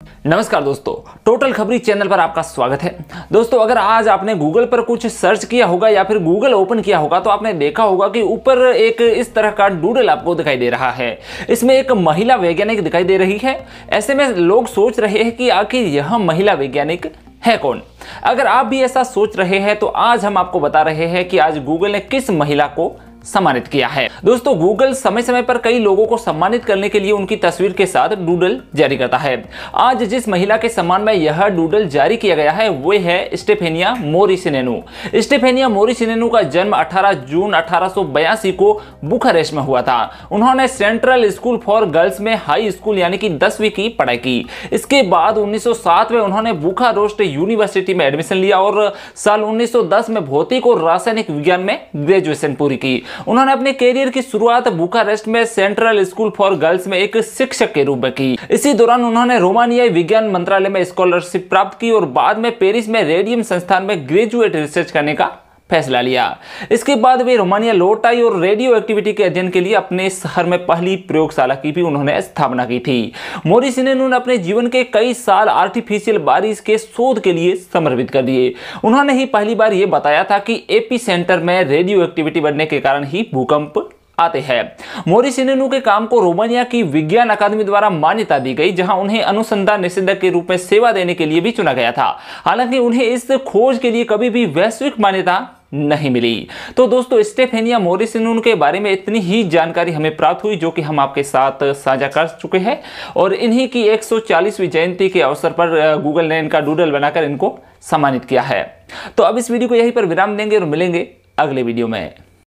नमस्कार दोस्तों, टोटल खबरी चैनल पर आपका स्वागत है। दोस्तों, अगर आज आपने गूगल पर कुछ सर्च किया होगा या फिर गूगल ओपन किया होगा तो आपने देखा होगा कि ऊपर एक इस तरह का डूडल आपको दिखाई दे रहा है। इसमें एक महिला वैज्ञानिक दिखाई दे रही है। ऐसे में लोग सोच रहे हैं कि आखिर यह महिला वैज्ञानिक है कौन। अगर आप भी ऐसा सोच रहे हैं तो आज हम आपको बता रहे हैं कि आज गूगल ने किस महिला को सम्मानित किया है। दोस्तों, गूगल समय समय पर कई लोगों को सम्मानित करने के लिए उनकी तस्वीर के साथ डूडल जारी करता है। आज जिस महिला के सम्मान में यह डूडल जारी किया गया है वो है स्टेफेनिया मोरिसिनेनु। स्टेफेनिया मोरिसिनेनु का जन्म 18 जून 1882 को बुखारेस्ट में हुआ था। उन्होंने सेंट्रल स्कूल फॉर गर्ल्स में हाई स्कूल यानी कि 10वीं की पढ़ाई की। इसके बाद 1907 में उन्होंने बुखारेस्ट यूनिवर्सिटी में एडमिशन लिया और साल 1910 में भौतिक और रासायनिक विज्ञान में ग्रेजुएशन पूरी की। उन्होंने अपने कैरियर की शुरुआत बुखारेस्ट में सेंट्रल स्कूल फॉर गर्ल्स में एक शिक्षक के रूप में की। इसी दौरान उन्होंने रोमानियाई विज्ञान मंत्रालय में स्कॉलरशिप प्राप्त की और बाद में पेरिस में रेडियम संस्थान में ग्रेजुएट रिसर्च करने का फैसला लिया। इसके बाद वे रोमानिया लौट आई और रेडियो एक्टिविटी के अध्ययन के लिए अपने शहर में पहली प्रयोगशाला की भी उन्होंने स्थापना की थी। मोरिसिनेनु ने अपने जीवन के कई साल आर्टिफिशियल बारिश के शोध के लिए समर्पित कर दिए। उन्होंने ही पहली बार यह बताया था कि एपी सेंटर में रेडियो एक्टिविटी बढ़ने के कारण ही भूकंप आते हैं। मोरिसिनेनु के काम को रोमानिया की विज्ञान अकादमी द्वारा मान्यता दी गई, जहां उन्हें अनुसंधान निदेशक के रूप में सेवा देने के लिए भी चुना गया था। हालांकि उन्हें इस खोज के लिए कभी भी वैश्विक मान्यता नहीं मिली। तो दोस्तों, स्टेफेनिया मोरिसिनेनु के बारे में इतनी ही जानकारी हमें प्राप्त हुई जो कि हम आपके साथ साझा कर चुके हैं और इन्हीं की 140वीं जयंती के अवसर पर गूगल ने इनका डूडल बनाकर इनको सम्मानित किया है। तो अब इस वीडियो को यहीं पर विराम देंगे और मिलेंगे अगले वीडियो में।